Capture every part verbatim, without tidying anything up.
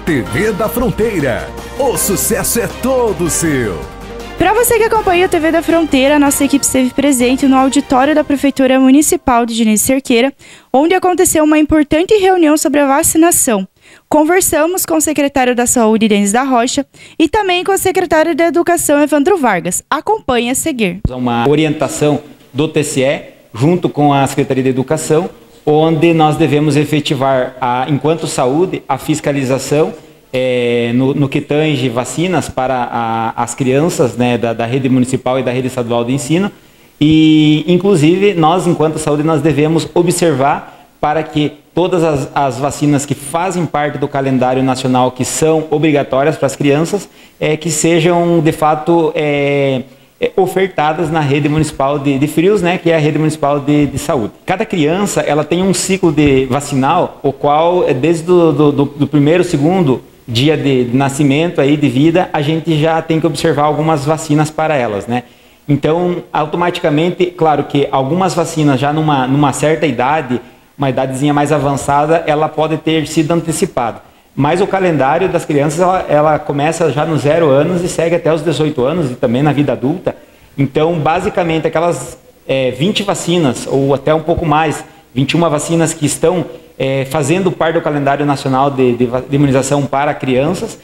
T V da Fronteira. O sucesso é todo seu. Para você que acompanha a T V da Fronteira, a nossa equipe esteve presente no auditório da Prefeitura Municipal de Diniz Cerqueira, onde aconteceu uma importante reunião sobre a vacinação. Conversamos com o secretário da Saúde, Denis da Rocha, e também com o secretário da Educação, Evandro Vargas. Acompanhe a seguir. Uma orientação do T C E, junto com a Secretaria de Educação, onde nós devemos efetivar, a, enquanto saúde, a fiscalização é, no, no que tange vacinas para a, as crianças, né, da, da rede municipal e da rede estadual de ensino. E, inclusive, nós, enquanto saúde, nós devemos observar para que todas as, as vacinas que fazem parte do calendário nacional, que são obrigatórias para as crianças, é, que sejam, de fato, é, é, ofertadas na rede municipal de, de frios, né, que é a rede municipal de, de saúde. Cada criança ela tem um ciclo de vacinal, o qual, desde do, do, do, do primeiro, segundo dia de, de nascimento, aí, de vida, a gente já tem que observar algumas vacinas para elas, né? Então, automaticamente, claro que algumas vacinas já numa, numa certa idade, uma idadezinha mais avançada, ela pode ter sido antecipada. Mas o calendário das crianças, ela, ela começa já nos zero anos e segue até os dezoito anos e também na vida adulta. Então, basicamente, aquelas é, vinte vacinas, ou até um pouco mais, vinte e uma vacinas que estão é, fazendo parte do calendário nacional de, de, de imunização para crianças,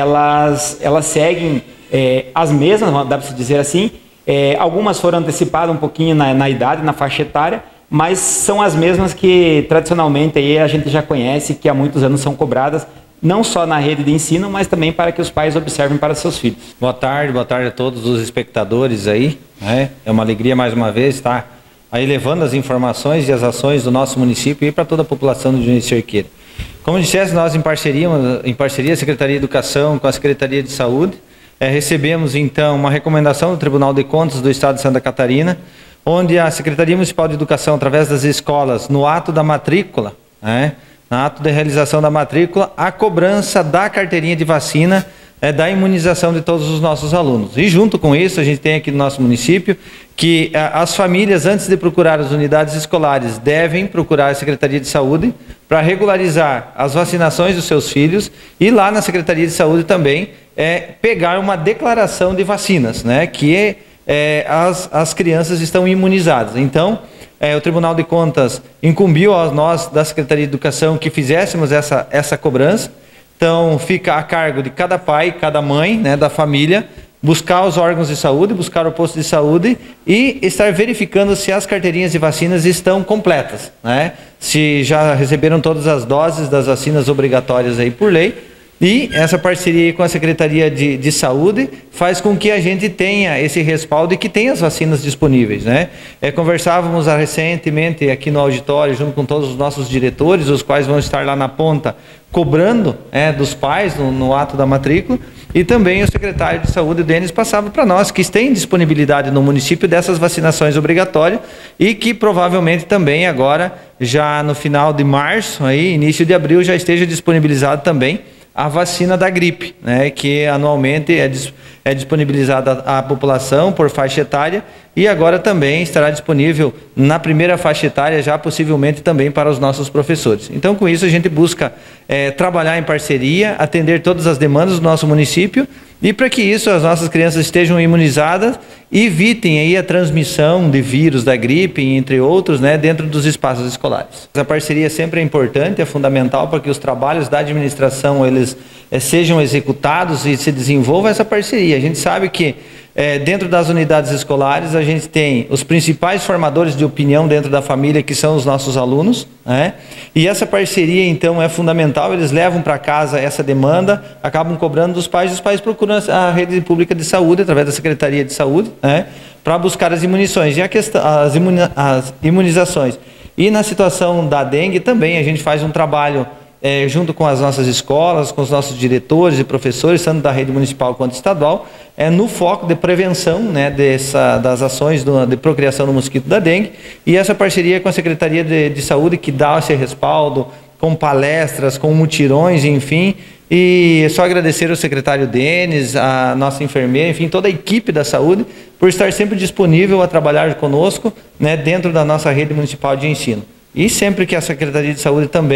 elas, elas seguem é, as mesmas, dá para se dizer assim. É, algumas foram antecipadas um pouquinho na, na idade, na faixa etária, mas são as mesmas que tradicionalmente aí a gente já conhece, que há muitos anos são cobradas, não só na rede de ensino, mas também para que os pais observem para seus filhos. Boa tarde, boa tarde a todos os espectadores aí, né? É uma alegria mais uma vez estar aí levando as informações e as ações do nosso município e para toda a população do Diniz Cerqueira. Como dissesse, nós em parceria, em parceria a Secretaria de Educação com a Secretaria de Saúde, é, recebemos então uma recomendação do Tribunal de Contas do Estado de Santa Catarina, onde a Secretaria Municipal de Educação, através das escolas, no ato da matrícula, né, no ato de realização da matrícula, a cobrança da carteirinha de vacina, é, da imunização de todos os nossos alunos. E junto com isso, a gente tem aqui no nosso município que a, as famílias, antes de procurar as unidades escolares, devem procurar a Secretaria de Saúde para regularizar as vacinações dos seus filhos e lá na Secretaria de Saúde também é, pegar uma declaração de vacinas, né, que é É, as, as crianças estão imunizadas. Então, é, o Tribunal de Contas incumbiu a nós da Secretaria de Educação que fizéssemos essa, essa cobrança. Então, fica a cargo de cada pai, cada mãe, né, da família, buscar os órgãos de saúde, buscar o posto de saúde e estar verificando se as carteirinhas de vacinas estão completas, né? Se já receberam todas as doses das vacinas obrigatórias aí por lei. E essa parceria com a Secretaria de, de Saúde faz com que a gente tenha esse respaldo e que tenha as vacinas disponíveis, né? É, conversávamos recentemente aqui no auditório, junto com todos os nossos diretores, os quais vão estar lá na ponta, cobrando é, dos pais no, no ato da matrícula, e também o secretário de Saúde, Denis, passava para nós que tem disponibilidade no município dessas vacinações obrigatórias e que provavelmente também agora, já no final de março, aí, início de abril, já esteja disponibilizado também a vacina da gripe, né, que anualmente é, é disponibilizada à população por faixa etária e agora também estará disponível na primeira faixa etária, já possivelmente também para os nossos professores. Então, com isso, a gente busca é, trabalhar em parceria, atender todas as demandas do nosso município e para que isso as nossas crianças estejam imunizadas e evitem aí a transmissão de vírus da gripe, entre outros, né, dentro dos espaços escolares. A parceria sempre é importante, é fundamental para que os trabalhos da administração eles é, sejam executados e se desenvolva essa parceria. A gente sabe que É, dentro das unidades escolares, a gente tem os principais formadores de opinião dentro da família, que são os nossos alunos, né? E essa parceria, então, é fundamental. Eles levam para casa essa demanda, acabam cobrando dos pais, e os pais procuram a rede pública de saúde, através da Secretaria de Saúde, né, para buscar as imunições, e a questão, as, imuni as imunizações. E na situação da dengue também, a gente faz um trabalho É, junto com as nossas escolas, com os nossos diretores e professores, tanto da rede municipal quanto estadual, é, no foco de prevenção, né, dessa, das ações do, de procriação do mosquito da dengue, e essa parceria com a Secretaria de, de Saúde, que dá esse respaldo, com palestras, com mutirões, enfim, e é só agradecer ao secretário Denis, a nossa enfermeira, enfim, toda a equipe da saúde, por estar sempre disponível a trabalhar conosco, né, dentro da nossa rede municipal de ensino. E sempre que a Secretaria de Saúde também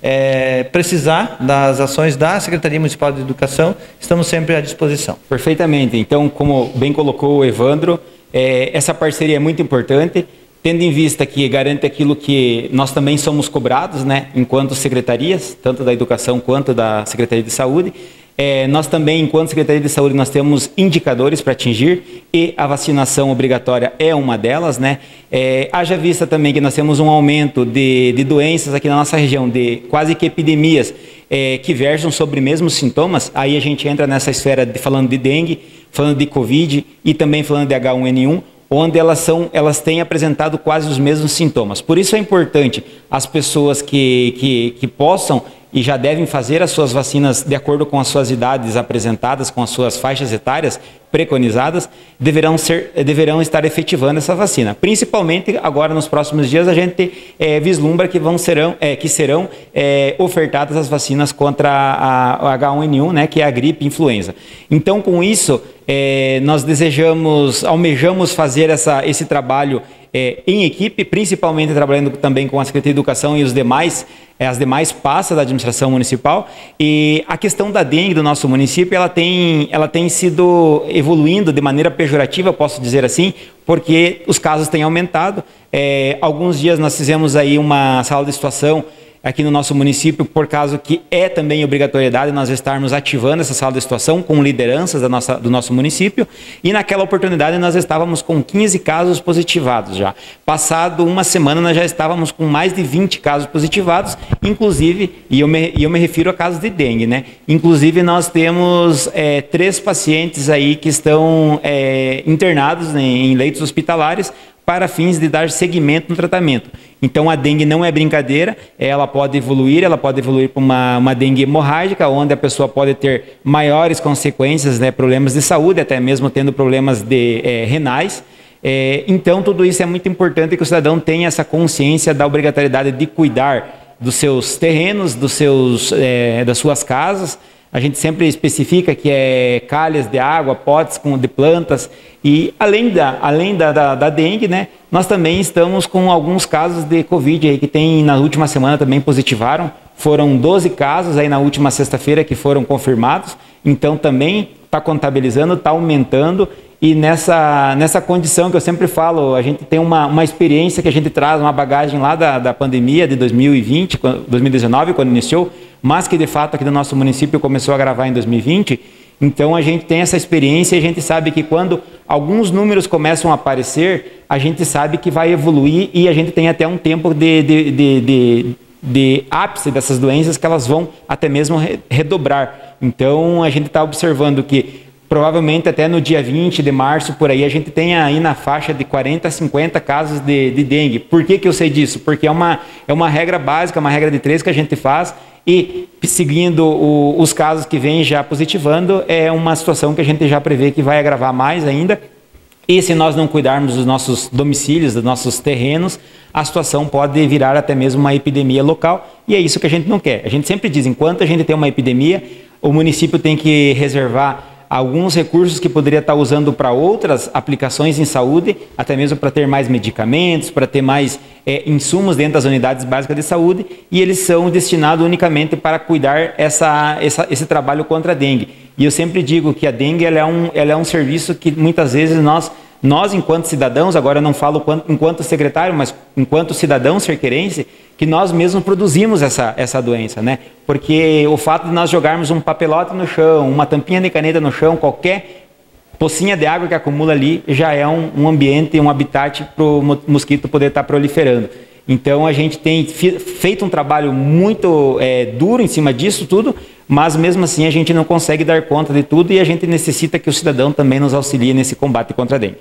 é, precisar das ações da Secretaria Municipal de Educação, estamos sempre à disposição. Perfeitamente. Então, como bem colocou o Evandro, é, essa parceria é muito importante, tendo em vista que garante aquilo que nós também somos cobrados, né, enquanto secretarias, tanto da Educação quanto da Secretaria de Saúde. É, nós também, enquanto Secretaria de Saúde, nós temos indicadores para atingir e a vacinação obrigatória é uma delas, né? É, haja vista também que nós temos um aumento de, de doenças aqui na nossa região, de quase que epidemias é, que versam sobre mesmos sintomas, aí a gente entra nessa esfera de, falando de dengue, falando de Covid e também falando de H um N um, onde elas, são, elas têm apresentado quase os mesmos sintomas. Por isso é importante as pessoas que, que, que possam e já devem fazer as suas vacinas de acordo com as suas idades apresentadas, com as suas faixas etárias preconizadas, deverão, ser, deverão estar efetivando essa vacina. Principalmente agora nos próximos dias a gente é, vislumbra que, vão, serão, é, que serão é, ofertadas as vacinas contra a, a H um N um, né, que é a gripe influenza. Então, com isso, é, nós desejamos, almejamos fazer essa, esse trabalho É, em equipe, principalmente trabalhando também com a Secretaria de Educação e os demais, é, as demais pastas da administração municipal. E a questão da dengue do nosso município, ela tem, ela tem sido evoluindo de maneira pejorativa, posso dizer assim, porque os casos têm aumentado. É, alguns dias nós fizemos aí uma sala de situação aqui no nosso município, por causa que é também obrigatoriedade nós estarmos ativando essa sala de situação com lideranças da nossa, do nosso município, e naquela oportunidade nós estávamos com quinze casos positivados já. Passado uma semana nós já estávamos com mais de vinte casos positivados, inclusive, e eu me, e eu me refiro a casos de dengue, né? Inclusive nós temos é, três pacientes aí que estão é, internados, né, em leitos hospitalares, para fins de dar seguimento no tratamento. Então, a dengue não é brincadeira, ela pode evoluir, ela pode evoluir para uma, uma dengue hemorrágica, onde a pessoa pode ter maiores consequências, né, problemas de saúde, até mesmo tendo problemas de, é, renais. É, então, tudo isso é muito importante que o cidadão tenha essa consciência da obrigatoriedade de cuidar dos seus terrenos, dos seus, é, das suas casas. A gente sempre especifica que é calhas de água, potes com, de plantas. E além da, além da, da, da dengue, né, nós também estamos com alguns casos de Covid aí, que tem na última semana também positivaram. Foram doze casos aí na última sexta-feira que foram confirmados. Então também está contabilizando, está aumentando. E nessa, nessa condição que eu sempre falo, a gente tem uma, uma experiência que a gente traz, uma bagagem lá da, da pandemia de dois mil e vinte, dois mil e dezenove, quando iniciou, mas que de fato aqui no nosso município começou a gravar em dois mil e vinte. Então a gente tem essa experiência e a gente sabe que quando alguns números começam a aparecer, a gente sabe que vai evoluir e a gente tem até um tempo de, de, de, de, de ápice dessas doenças que elas vão até mesmo redobrar. Então a gente está observando que provavelmente até no dia vinte de março, por aí, a gente tem aí na faixa de quarenta a cinquenta casos de, de dengue. Por que que eu sei disso? Porque é uma, é uma regra básica, uma regra de três que a gente faz e seguindo o, os casos que vêm já positivando, é uma situação que a gente já prevê que vai agravar mais ainda. E se nós não cuidarmos dos nossos domicílios, dos nossos terrenos, a situação pode virar até mesmo uma epidemia local e é isso que a gente não quer. A gente sempre diz, enquanto a gente tem uma epidemia, o município tem que reservar alguns recursos que poderia estar usando para outras aplicações em saúde, até mesmo para ter mais medicamentos, para ter mais é, insumos dentro das unidades básicas de saúde, e eles são destinados unicamente para cuidar essa, essa, esse trabalho contra a dengue. E eu sempre digo que a dengue ela é, um, ela é um serviço que muitas vezes nós, nós enquanto cidadãos, agora eu não falo quanto, enquanto secretário, mas enquanto cidadão cerqueirense, que nós mesmos produzimos essa, essa doença, né? Porque o fato de nós jogarmos um papelote no chão, uma tampinha de caneta no chão, qualquer pocinha de água que acumula ali, já é um, um ambiente, um habitat para o mosquito poder estar proliferando. Então a gente tem feito um trabalho muito é, duro em cima disso tudo, mas mesmo assim a gente não consegue dar conta de tudo e a gente necessita que o cidadão também nos auxilie nesse combate contra a dengue.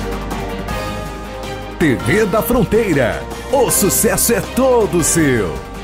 T V da Fronteira. O sucesso é todo seu.